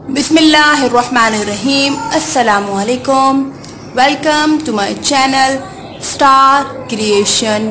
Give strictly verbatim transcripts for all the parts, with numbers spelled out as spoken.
बिस्मिल्लाहिर्रहमानिर्रहीम। अस्सलामु अलैकुम। Welcome to my channel Star Creation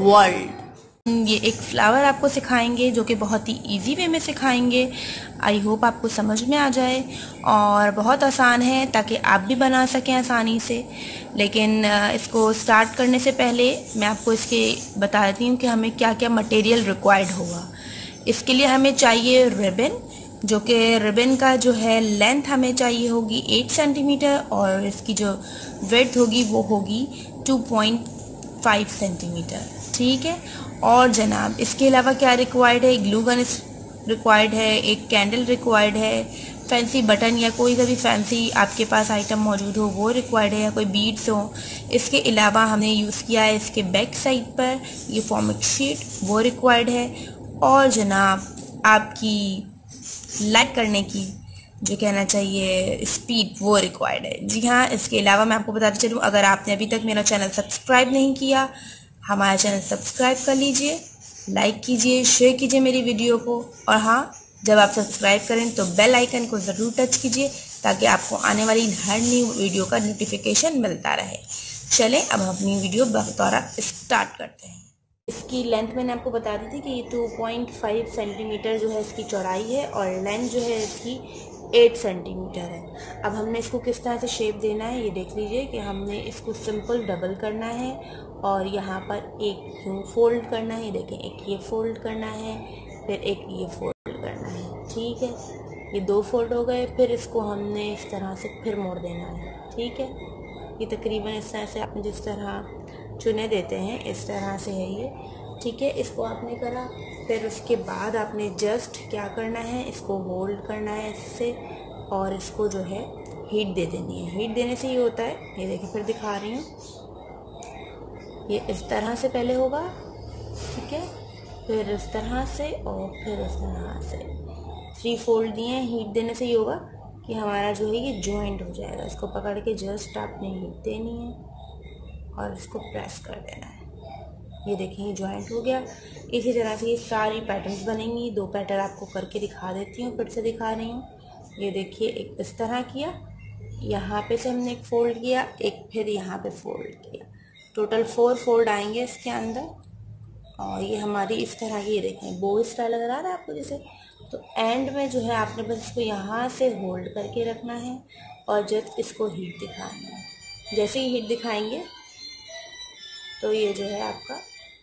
World. ये एक फ्लावर आपको सिखाएंगे जो कि बहुत ही इजी वे में सिखाएंगे। आई होप आपको समझ में आ जाए और बहुत आसान है ताकि आप भी बना सकें आसानी से। लेकिन इसको स्टार्ट करने से पहले मैं आपको इसके बता देती हूँ कि हमें क्या क्या मटेरियल रिक्वायर्ड होगा। इसके लिए हमें चाहिए रिबन, जो कि रिबन का जो है लेंथ हमें चाहिए होगी एट सेंटीमीटर और इसकी जो विड्थ होगी वो होगी टू पॉइंट फाइव सेंटीमीटर। ठीक है। और जनाब इसके अलावा क्या रिक्वायर्ड है, ग्लू गन रिक्वायर्ड है, एक कैंडल रिक्वायर्ड है, फैंसी बटन या कोई सा भी फैंसी आपके पास आइटम मौजूद हो वो रिक्वायर्ड है, या कोई बीड्स हो। इसके अलावा हमने यूज़ किया है इसके बैक साइड पर ये फॉर्मेट शीट वो रिक्वायर्ड है। और जनाब आपकी लाइक करने की जो कहना चाहिए स्पीड वो रिक्वायर्ड है। जी हाँ। इसके अलावा मैं आपको बताते चलूँ, अगर आपने अभी तक मेरा चैनल सब्सक्राइब नहीं किया, हमारा चैनल सब्सक्राइब कर लीजिए, लाइक कीजिए, शेयर कीजिए मेरी वीडियो को। और हाँ, जब आप सब्सक्राइब करें तो बेल आइकन को ज़रूर टच कीजिए ताकि आपको आने वाली हर न्यू वीडियो का नोटिफिकेशन मिलता रहे। चलें अब हम अपनी वीडियो बतौर स्टार्ट करते हैं। इसकी लेंथ मैंने आपको बता दी थी कि ये टू पॉइंट फाइव सेंटीमीटर जो है इसकी चौड़ाई है और लेंथ जो है इसकी एट सेंटीमीटर है। अब हमने इसको किस तरह से शेप देना है ये देख लीजिए कि हमने इसको सिंपल डबल करना है और यहाँ पर एक यूँ फोल्ड करना है। देखें, एक ये फोल्ड करना है, फिर एक ये फोल्ड करना है। ठीक है, ये दो फोल्ड हो गए। फिर इसको हमने इस तरह से फिर मोड़ देना है। ठीक है, ये तकरीबन इस तरह से आपने जिस तरह चुने देते हैं इस तरह से है ये। ठीक है, इसको आपने करा। फिर उसके बाद आपने जस्ट क्या करना है, इसको होल्ड करना है इससे और इसको जो है हीट दे देनी है। हीट देने से ये होता है, ये देखिए फिर दिखा रही हूँ, ये इस तरह से पहले होगा। ठीक है, फिर इस तरह से और फिर इस तरह से थ्री फोल्ड दिए हैं। हीट देने से ये होगा कि हमारा जो है ये जॉइंट हो जाएगा। इसको पकड़ के जस्ट आपने हीट देनी है और इसको प्रेस कर देना है। ये देखें ये जॉइंट हो गया। इसी तरह से ये सारी पैटर्न्स बनेंगी। दो पैटर्न आपको करके दिखा देती हूँ, फिर से दिखा रही हूँ। ये देखिए, एक इस तरह किया, यहाँ पे से हमने एक फोल्ड किया, एक फिर यहाँ पे फोल्ड किया। टोटल फोर फोल्ड आएंगे इसके अंदर। और ये हमारी इस तरह की, ये देखें बो स्टाइल लग रहा है आपको जैसे। तो एंड में जो है आपने बस इसको यहाँ से होल्ड करके रखना है और जस्ट इसको हीट दिखाना है। जैसे ही हीट दिखाएंगे तो ये जो है आपका,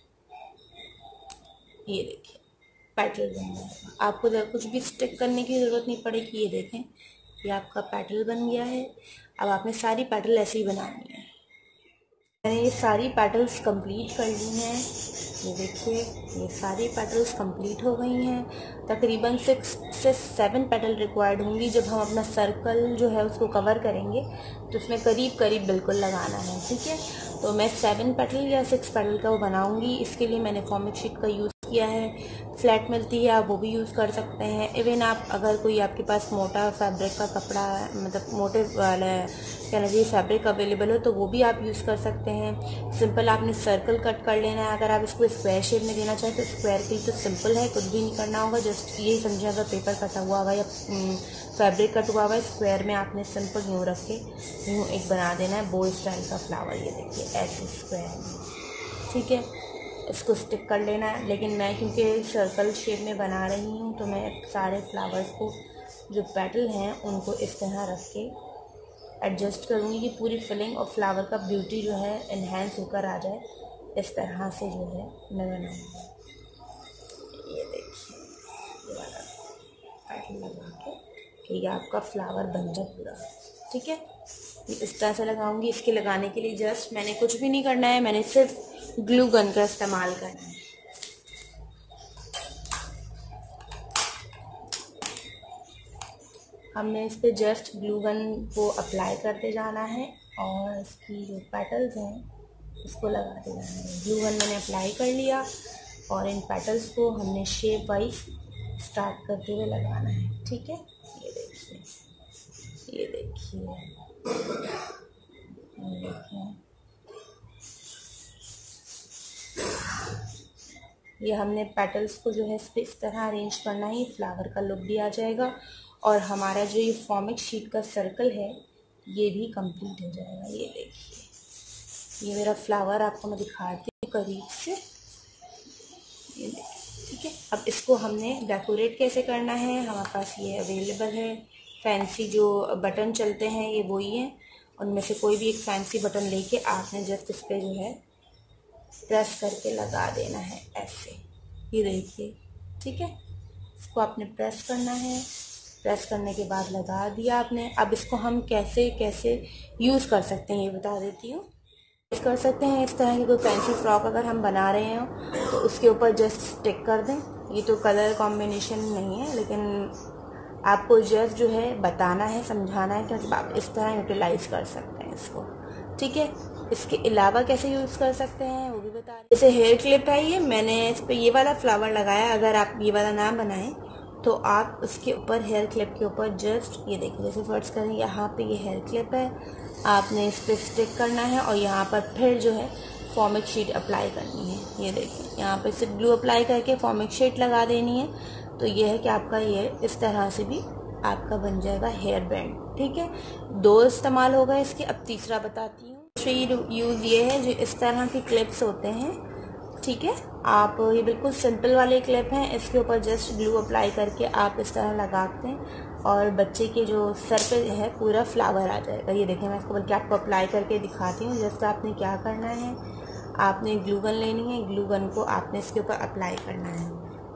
ये देखिए पैटर्न बन जाएगा। आपको कुछ भी स्टिक करने की ज़रूरत नहीं पड़ेगी। ये देखें ये आपका पैटर्न बन गया है। अब आपने सारी पैटर्न ऐसे ही बनानी है। मैंने ये सारी पैटर्न्स कंप्लीट कर ली हैं। ये देखिए ये सारी पैटर्न्स कंप्लीट हो गई हैं। तकरीबन सिक्स से सेवन पेटल रिक्वायर्ड होंगी। जब हम अपना सर्कल जो है उसको कवर करेंगे तो उसमें करीब करीब बिल्कुल लगाना है। ठीक है, तो मैं सेवन पेटल या सिक्स पेटल का वो बनाऊंगी। इसके लिए मैंने फॉर्मिक शीट का यूज़ किया है। फ्लैट मिलती है, आप वो भी यूज़ कर सकते हैं। इवन आप अगर कोई आपके पास मोटा फैब्रिक का कपड़ा, मतलब मोटे वाला कहना चाहिए फैब्रिक अवेलेबल हो तो वो भी आप यूज़ कर सकते हैं। सिंपल आपने सर्कल कट कर लेना है। अगर आप इसको स्क्वायर शेप में देना चाहें तो स्क्वायर के लिए तो सिंपल है, कुछ भी नहीं करना होगा। जस्ट यही समझे अगर पेपर कटा हुआ होगा या फैब्रिक कट हुआ हुआ, स्क्वायर में आपने सिंपल यूँ रख के यूँ एक बना देना है बो स्टाइल का फ्लावर। ये देखिए ऐसे स्क्वायर में। ठीक है, इसको स्टिक कर लेना है। लेकिन मैं क्योंकि सर्कल शेप में बना रही हूँ तो मैं सारे फ्लावर्स को जो पेटल हैं उनको इस तरह रख के एडजस्ट करूँगी कि पूरी फिलिंग और फ्लावर का ब्यूटी जो है इन्हेंस होकर आ जाए। इस तरह से जो है मैं बनाऊँगी। ये देखिए ये वाला पैटर्न लगा के कि ये आपका फ्लावर बन जाए पूरा। ठीक है, इस तरह से लगाऊंगी। इसके लगाने के लिए जस्ट मैंने कुछ भी नहीं करना है, मैंने सिर्फ ग्लू गन का इस्तेमाल करना है। हमने इस पे जस्ट ग्लू गन को अप्लाई करते जाना है और इसकी जो पेटल्स हैं इसको लगाते जाना है। ग्लू गन मैंने अप्लाई कर लिया और इन पेटल्स को हमने शेप वाइज स्टार्ट करते हुए लगाना है। ठीक है, ये देखिए ये देखिए ये देखिए ये हमने पेटल्स को जो है इस तरह अरेंज करना है। फ्लावर का लुक भी आ जाएगा और हमारा जो ये फॉर्मिक शीट का सर्कल है ये भी कंप्लीट हो जाएगा। ये देखिए, ये मेरा फ्लावर आपको मैं दिखाती हूँ करीब से। ये देखिए, ठीक है। अब इसको हमने डेकोरेट कैसे करना है, हमारे पास ये अवेलेबल है। फैंसी जो बटन चलते हैं ये वही हैं, उनमें से कोई भी एक फैंसी बटन लेके आपने जस्ट इस पर जो है प्रेस करके लगा देना है ऐसे। ये देखिए, ठीक है। इसको आपने प्रेस करना है, प्रेस करने के बाद लगा दिया आपने। अब इसको हम कैसे कैसे यूज़ कर सकते हैं ये बता देती हूँ। यूज़ कर सकते हैं इस तरह की कोई फैंसी फ्रॉक अगर हम बना रहे हो तो उसके ऊपर जस्ट स्टिक कर दें। ये तो कलर कॉम्बिनेशन नहीं है, लेकिन आपको जस्ट जो है बताना है, समझाना है कि मतलब आप इस तरह यूटिलाइज कर सकते हैं इसको, ठीक है। इसके अलावा कैसे यूज़ कर सकते हैं वो भी बता रहे। जैसे हेयर क्लिप है, ये मैंने इस पर ये वाला फ्लावर लगाया। अगर आप ये वाला ना बनाएं तो आप उसके ऊपर हेयर क्लिप के ऊपर जस्ट ये देखिए, जैसे फर्स्ट करें यहाँ पे ये हेयर क्लिप है, आपने इस पर स्टिक करना है और यहाँ पर फिर जो है फॉर्मिक शीट अप्लाई करनी है। ये देखिए, यहाँ पे सिर्फ ग्लू अप्लाई करके फॉर्मिक शीट लगा देनी है। तो ये है कि आपका ये इस तरह से भी आपका बन जाएगा हेयर बैंड, ठीक है। दो इस्तेमाल होगा इसके। अब तीसरा बताती हूँ। थ्री यूज़ ये है, जो इस तरह के क्लिप्स होते हैं, ठीक है। आप ये बिल्कुल सिंपल वाले क्लिप हैं, इसके ऊपर जस्ट ग्लू अप्लाई करके आप इस तरह लगाते हैं और बच्चे के जो सर पे है पूरा फ्लावर आ जाएगा। ये देखिए, मैं इसको बल्कि आपको अप्लाई करके दिखाती हूँ। जस्ट आपने क्या करना है, आपने ग्लू गन लेनी है, ग्लू गन को आपने इसके ऊपर अप्लाई करना है।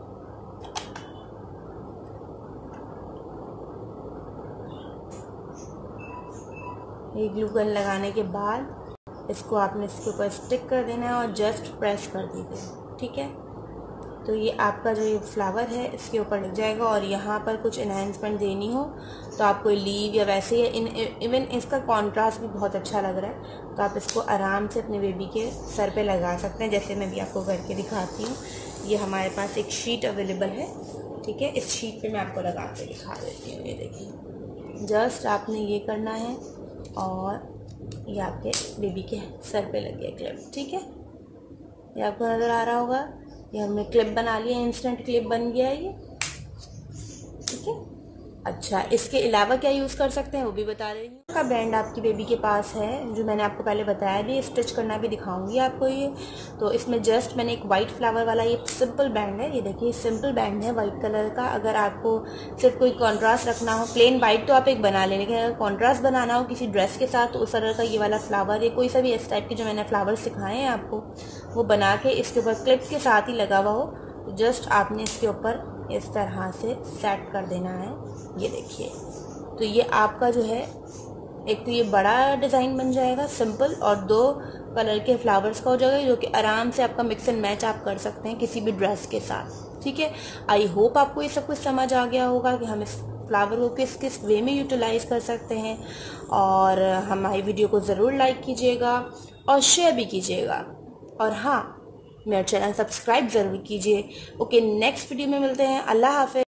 ये ग्लू गन लगाने के बाद इसको आपने इसके ऊपर स्टिक कर देना है और जस्ट प्रेस कर दीजिए, ठीक है। तो ये आपका जो ये फ्लावर है इसके ऊपर लग जाएगा। और यहाँ पर कुछ इन्हेंसमेंट देनी हो तो आप कोई लीव या वैसे ही, इन इवन इसका कॉन्ट्रास्ट भी बहुत अच्छा लग रहा है, तो आप इसको आराम से अपने बेबी के सर पे लगा सकते हैं, जैसे मैं भी आपको करके दिखाती हूँ। ये हमारे पास एक शीट अवेलेबल है, ठीक है। इस शीट पे मैं आपको लगा के दिखा देती हूँ। ये देखिए, जस्ट आपने ये करना है और ये आपके बेबी के सर पे लग गया क्लिप, ठीक है। ये आपको नज़र आ रहा होगा, ये हमने क्लिप बना लिया, इंस्टेंट क्लिप बन गया है ये, ठीक है। अच्छा, इसके अलावा क्या यूज़ कर सकते हैं वो भी बता रही हूँ। का बैंड आपकी बेबी के पास है, जो मैंने आपको पहले बताया भी, स्टिच करना भी दिखाऊंगी आपको ये। तो इसमें जस्ट मैंने एक वाइट फ्लावर वाला ये सिंपल बैंड है, ये देखिए सिंपल बैंड है वाइट कलर का। अगर आपको सिर्फ कोई कॉन्ट्रास्ट रखना हो, प्लेन वाइट तो आप एक बना लें, लेकिन अगर कॉन्ट्रास्ट बनाना हो किसी ड्रेस के साथ तो उस तरह का ये वाला फ्लावर, ये कोई सा भी इस टाइप के जो मैंने फ्लावर सिखाए हैं आपको, वो बना के इसके ऊपर क्लिप के साथ ही लगा हुआ हो, तो जस्ट आपने इसके ऊपर इस तरह से सेट कर देना है। ये देखिए, तो ये आपका जो है एक तो ये बड़ा डिज़ाइन बन जाएगा सिंपल, और दो कलर के फ्लावर्स का हो जाएगा, जो कि आराम से आपका मिक्स एंड मैच आप कर सकते हैं किसी भी ड्रेस के साथ, ठीक है। आई होप आपको ये सब कुछ समझ आ गया होगा कि हम इस फ्लावर को किस किस वे में यूटिलाइज कर सकते हैं। और हमारी वीडियो को ज़रूर लाइक कीजिएगा और शेयर भी कीजिएगा, और हाँ, मेरा चैनल सब्सक्राइब ज़रूर कीजिए। ओके, नेक्स्ट वीडियो में मिलते हैं। अल्लाह हाफ़िज़।